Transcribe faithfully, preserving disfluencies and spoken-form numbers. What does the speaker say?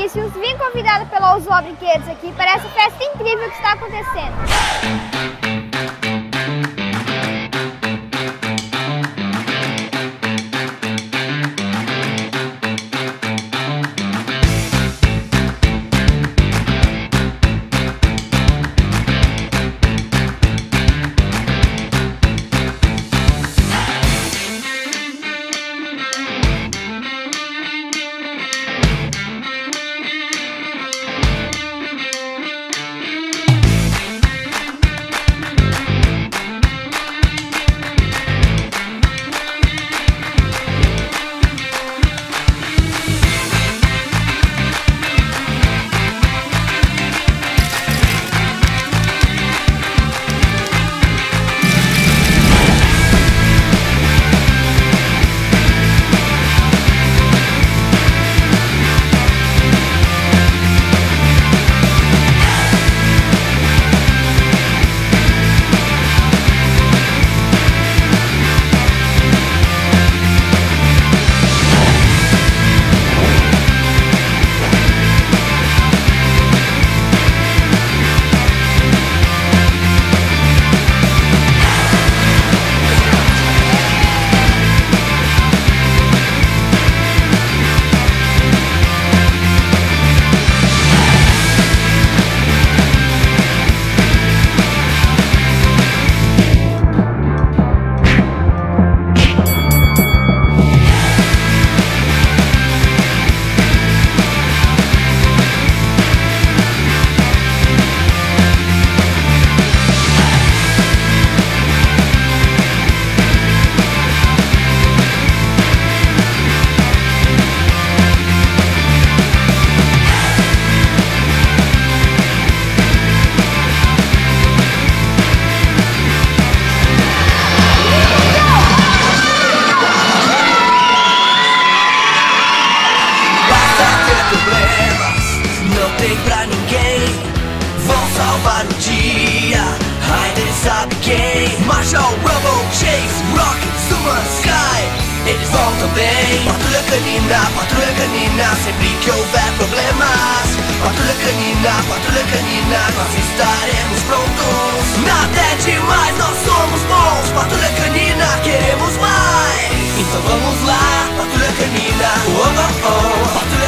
Vinícius, vim convidado pela Usual Brinquedos aqui para essa festa incrível que está acontecendo. Pra ninguém vão salvar o dia. Ai, nem sabe quem. Marshall, Rumble, Chase, Rock, Summer, Sky, eles vão também. Patrulha canina, patrulha canina, sempre que houver problemas. Patrulha canina, patrulha canina, nós estaremos prontos. Nada é demais, nós somos bons. Patrulha canina, queremos mais. Então vamos lá, patrulha canina. Oh, oh, oh. Patrulha